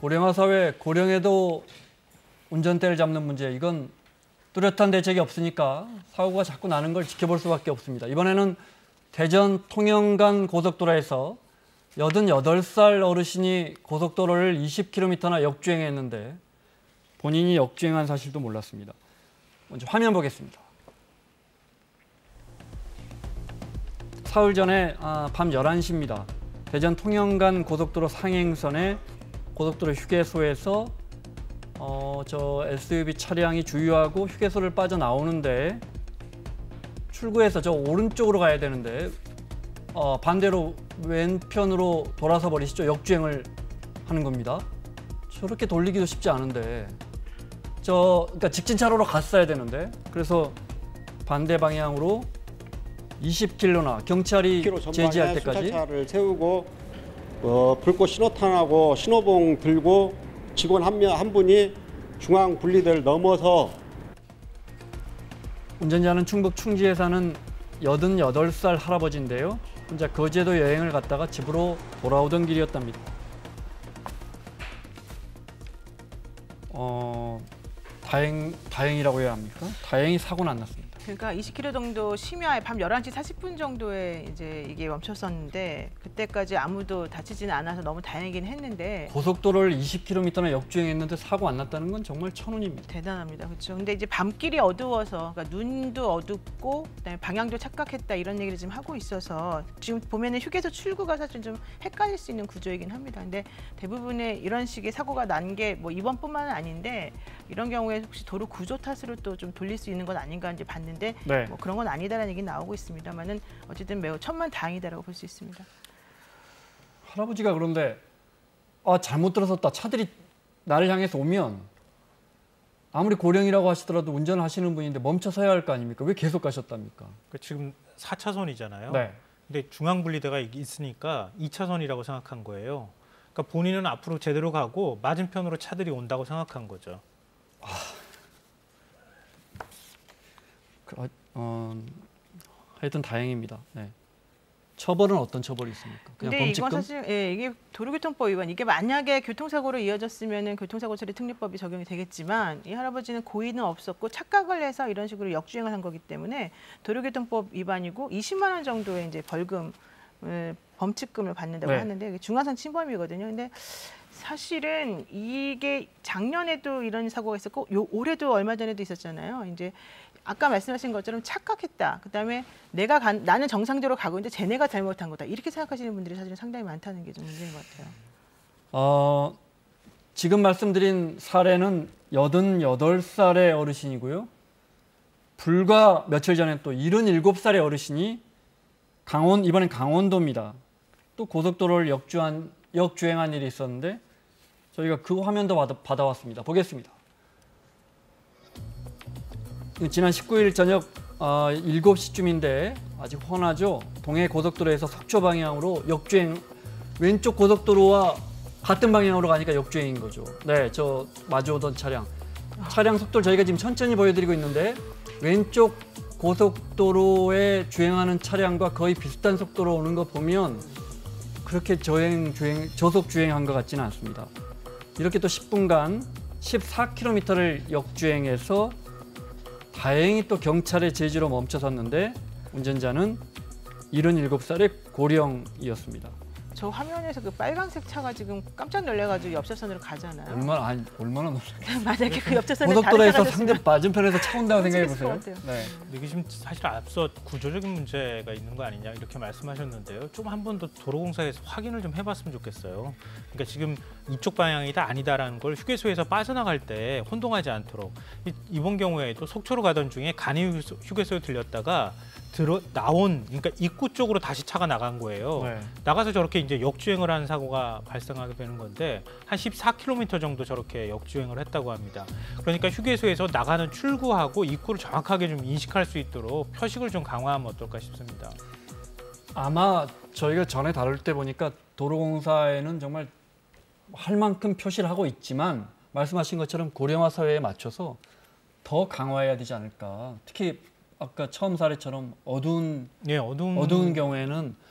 고령화 사회, 고령에도 운전대를 잡는 문제, 이건 뚜렷한 대책이 없으니까 사고가 자꾸 나는 걸 지켜볼 수밖에 없습니다. 이번에는 대전 통영간 고속도로에서 88살 어르신이 고속도로를 20km나 역주행했는데 본인이 역주행한 사실도 몰랐습니다. 먼저 화면 보겠습니다. 사흘 전에 밤 11시입니다. 대전 통영간 고속도로 상행선의 고속도로 휴게소에서 저 SUV 차량이 주유하고 휴게소를 빠져나오는데 출구에서 저 오른쪽으로 가야 되는데 반대로 왼편으로 돌아서 버리시죠. 역주행을 하는 겁니다. 저렇게 돌리기도 쉽지 않은데 그러니까 직진차로로 갔어야 되는데 그래서 반대 방향으로 20km나 경찰이 제지할 때까지 순찰차를 세우고 불꽃 신호탄하고 신호봉 들고 직원 한 분이 중앙 분리대를 넘어서 운전자는 충북 충주에 사는 88살 할아버지인데요. 혼자 거제도 여행을 갔다가 집으로 돌아오던 길이었답니다. 다행이라고 해야 합니까? 다행히 사고는 안 났습니다. 그러니까 20km 정도 심야에 밤 11시 40분 정도에 이제 이게 멈췄었는데 그때까지 아무도 다치지는 않아서 너무 다행이긴 했는데 고속도로를 20km나 역주행했는데 사고 안 났다는 건 정말 천운입니다. 대단합니다. 그렇죠. 근데 이제 밤길이 어두워서 그러니까 눈도 어둡고 그다음에 방향도 착각했다 이런 얘기를 지금 하고 있어서 지금 보면은 휴게소 출구가 사실 좀 헷갈릴 수 있는 구조이긴 합니다. 근데 대부분의 이런 식의 사고가 난 게 뭐 이번뿐만은 아닌데 이런 경우에 혹시 도로 구조 탓으로 또 좀 돌릴 수 있는 건 아닌가 이제 봤는데 네. 뭐 그런 건 아니다라는 얘기 나오고 있습니다만은 어쨌든 매우 천만다행이다라고 볼 수 있습니다. 할아버지가 그런데 잘못 들어섰다. 차들이 나를 향해서 오면 아무리 고령이라고 하시더라도 운전을 하시는 분인데 멈춰 서야 할 거 아닙니까? 왜 계속 가셨답니까? 지금 4차선이잖아요. 네. 근데 중앙 분리대가 있으니까 2차선이라고 생각한 거예요. 그러니까 본인은 앞으로 제대로 가고 맞은편으로 차들이 온다고 생각한 거죠. 하여튼 다행입니다. 네. 처벌은 어떤 처벌이 있습니까? 그냥 근데 범칙금? 이건 사실 이게 도로교통법 위반 이게 만약에 교통사고로 이어졌으면은 교통사고 처리 특례법이 적용이 되겠지만 이 할아버지는 고의는 없었고 착각을 해서 이런 식으로 역주행을 한 거기 때문에 도로교통법 위반이고 20만 원 정도의 이제 벌금 범칙금을 받는다고 네. 하는데 중과상 침범이거든요. 근데 사실은 이게 작년에도 이런 사고가 있었고 올해도 얼마 전에도 있었잖아요. 이제 아까 말씀하신 것처럼 착각했다. 그다음에 나는 정상적으로 가고 있는데 쟤네가 잘못한 거다. 이렇게 생각하시는 분들이 사실은 상당히 많다는 게 좀 문제인 것 같아요. 지금 말씀드린 사례는 88살의 어르신이고요. 불과 며칠 전에 또 77살의 어르신이 이번엔 강원도입니다. 또 고속도로를 역주행한 일이 있었는데 저희가 그 화면도 받아왔습니다. 보겠습니다. 지난 19일 저녁 7시쯤인데 아직 훤하죠. 동해 고속도로에서 속초 방향으로 역주행, 왼쪽 고속도로와 같은 방향으로 가니까 역주행인 거죠. 네, 저 마주오던 차량 속도를 저희가 지금 천천히 보여드리고 있는데 왼쪽 고속도로에 주행하는 차량과 거의 비슷한 속도로 오는 거 보면 그렇게 저속 주행한 것 같지는 않습니다. 이렇게 또 10분간 14km를 역주행해서 다행히 또 경찰의 제지로 멈춰섰는데 운전자는 77살의 고령이었습니다. 저 화면에서 그 빨간색 차가 지금 깜짝 놀래가지고 옆차선으로 가잖아요. 얼마나 놀랐어요. 만약에 그 옆차선에 고속도로에서 상대 맞은편에서 차 온다고 생각해 보세요. 네. 이게 지금 사실 앞서 구조적인 문제가 있는 거 아니냐 이렇게 말씀하셨는데요. 좀 한 번 더 도로공사에서 확인을 좀 해봤으면 좋겠어요. 그러니까 지금 이쪽 방향이다 아니다라는 걸 휴게소에서 빠져나갈 때 혼동하지 않도록 이번 경우에도 속초로 가던 중에 간이 휴게소에 들렸다가 그러니까 입구 쪽으로 다시 차가 나간 거예요. 네. 나가서 저렇게 이제 역주행을 하는 사고가 발생하게 되는 건데 한 14km 정도 저렇게 역주행을 했다고 합니다. 그러니까 휴게소에서 나가는 출구하고 입구를 정확하게 좀 인식할 수 있도록 표식을 좀 강화하면 어떨까 싶습니다. 아마 저희가 전에 다룰 때 보니까 도로공사에는 정말 할 만큼 표시를 하고 있지만 말씀하신 것처럼 고령화 사회에 맞춰서 더 강화해야 되지 않을까. 특히 아까 처음 사례처럼 어두운 경우에는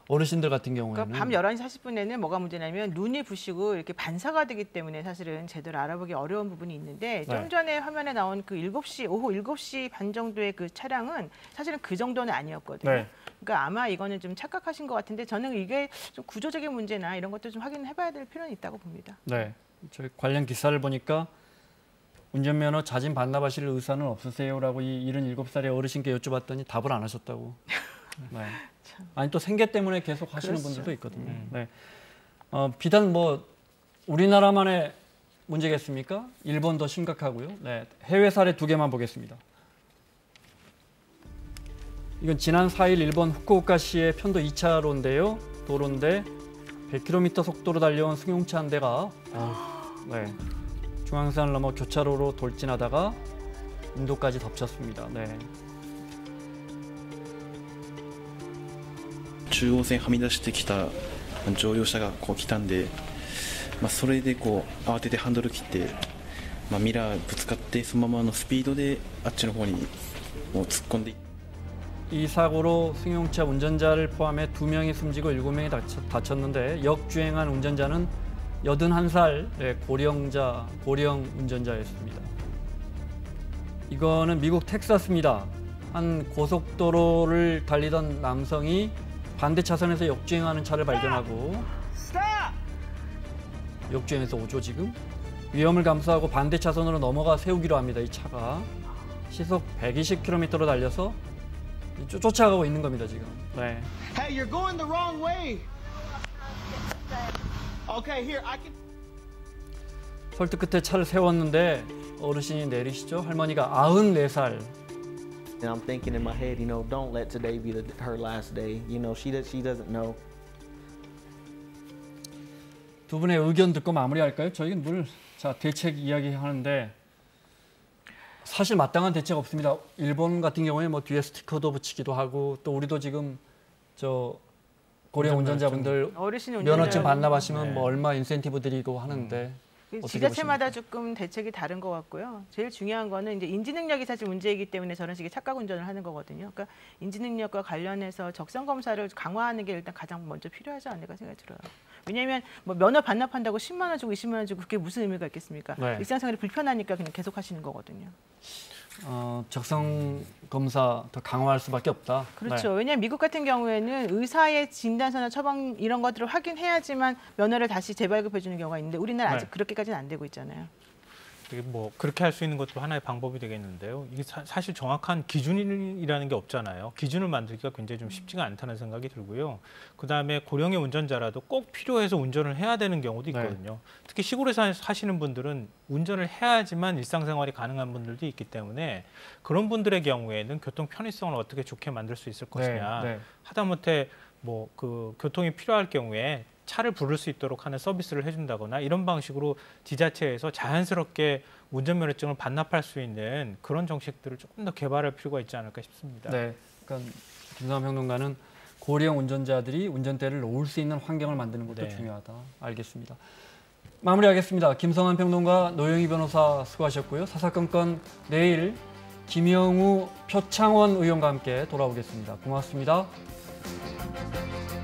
어르신들 같은 경우에는 그러니까 밤 11시 40분에는 뭐가 문제냐면 눈이 부시고 이렇게 반사가 되기 때문에 사실은 제대로 알아보기 어려운 부분이 있는데 좀 네. 전에 화면에 나온 그 7시, 오후 7시 반 정도의 그 차량은 사실은 그 정도는 아니었거든요. 네. 그러니까 아마 이거는 좀 착각하신 것 같은데 저는 이게 좀 구조적인 문제나 이런 것도 좀 확인해봐야 될 필요는 있다고 봅니다. 네. 저희 관련 기사를 보니까 운전면허 자진 반납하실 의사는 없으세요라고 이 77살의 어르신께 여쭤봤더니 답을 안 하셨다고. 네. 아니 또 생계 때문에 계속 하시는 그렇죠. 분들도 있거든요. 네. 비단 뭐 우리나라만의 문제겠습니까? 일본도 심각하고요. 네. 해외 사례 2개만 보겠습니다. 이건 지난 4일 일본 후쿠오카시의 편도 2차로인데요. 도로인데 100km 속도로 달려온 승용차 한 대가 네. 중앙선을 넘어 교차로로 돌진하다가 인도까지 덮쳤습니다. 네. 中央線はみ出してきた乗用車がこう来たんで、それでこう慌ててハンドル切って、ミラーぶつかってそのままのスピードであっちの方にもう突っ込んでいって。 이 사고로 승용차 운전자를 포함해 2명이 숨지고 7명이 다쳤는데 역주행한 운전자는 81살 고령 운전자였습니다. 이거는 미국 텍사스입니다. 한 고속도로를 달리던 남성이 반대 차선에서 역주행하는 차를 발견하고 역주행해서 오죠 지금. 위험을 감수하고 반대 차선으로 넘어가 세우기로 합니다. 이 차가 시속 120km로 달려서 쫓아가고 있는 겁니다 지금. 네. Hey, you're going the wrong way. Okay, here I can. 설득 끝에 차를 세웠는데 어르신이 내리시죠. 할머니가 94살. And I'm thinking in my head, you know, don't let today be her last day. You know, she doesn't know. 두 분의 의견 듣고 마무리할까요? 저희는 늘 대책 이야기 하는데 사실 마땅한 대책 없습니다. 일본 같은 경우에 뭐 뒤에 스티커도 붙이기도 하고 또 우리도 지금 저 고령 운전자분들 어르신 면허증 운전자 반납하시면 네. 뭐 얼마 인센티브 드리고 하는데 어떻게 지자체마다 조금 대책이 다른 것 같고요. 제일 중요한 거는 이제 인지 능력이 사실 문제이기 때문에 저런 식의 착각 운전을 하는 거거든요. 그러니까 인지 능력과 관련해서 적성 검사를 강화하는 게 일단 가장 먼저 필요하지 않을까 생각이 들어요. 왜냐하면 뭐 면허 반납한다고 10만 원 주고 20만 원 주고 그게 무슨 의미가 있겠습니까? 네. 일상생활이 불편하니까 그냥 계속 하시는 거거든요. 적성 검사 더 강화할 수밖에 없다. 그렇죠. 왜냐하면 미국 같은 경우에는 의사의 진단서나 처방 이런 것들을 확인해야지만 면허를 다시 재발급해 주는 경우가 있는데 우리나라 아직 네. 그렇게까지는 안 되고 있잖아요. 이게 뭐 그렇게 할 수 있는 것도 하나의 방법이 되겠는데요. 이게 사실 정확한 기준이라는 게 없잖아요. 기준을 만들기가 굉장히 좀 쉽지가 않다는 생각이 들고요. 그다음에 고령의 운전자라도 꼭 필요해서 운전을 해야 되는 경우도 있거든요. 특히 시골에서 사시는 분들은 운전을 해야지만 일상생활이 가능한 분들도 있기 때문에 그런 분들의 경우에는 교통 편의성을 어떻게 좋게 만들 수 있을 것이냐. 하다못해 뭐 그 교통이 필요할 경우에 차를 부를 수 있도록 하는 서비스를 해준다거나 이런 방식으로 지자체에서 자연스럽게 운전면허증을 반납할 수 있는 그런 정책들을 조금 더 개발할 필요가 있지 않을까 싶습니다. 네, 그러니까 김성환 평론가는 고령 운전자들이 운전대를 놓을 수 있는 환경을 만드는 것도 중요하다. 알겠습니다. 마무리하겠습니다. 김성환 평론가, 노영희 변호사 수고하셨고요. 사사건건 내일 김영우, 표창원 의원과 함께 돌아오겠습니다. 고맙습니다.